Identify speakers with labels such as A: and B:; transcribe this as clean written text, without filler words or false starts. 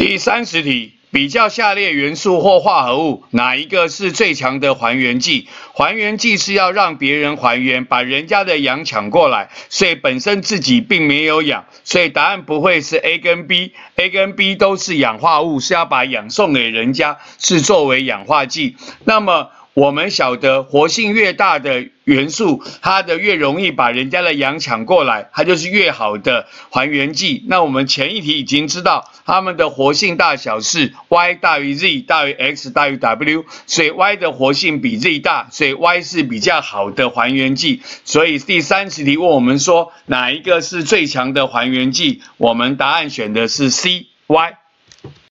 A: 第30题，比较下列元素或化合物，哪一个是最强的还原剂？还原剂是要让别人还原，把人家的氧抢过来，所以本身自己并没有氧，所以答案不会是 A 跟 B。A 跟 B 都是氧化物，是要把氧送给人家，是作为氧化剂。那么我们晓得，活性越大的元素，它的越容易把人家的氧抢过来，它就是越好的还原剂。那我们前一题已经知道，它们的活性大小是 Y 大于 Z 大于 X 大于 W， 所以 Y 的活性比 Z 大，所以 Y 是比较好的还原剂。所以第30题问我们说，哪一个是最强的还原剂？我们答案选的是 C，Y。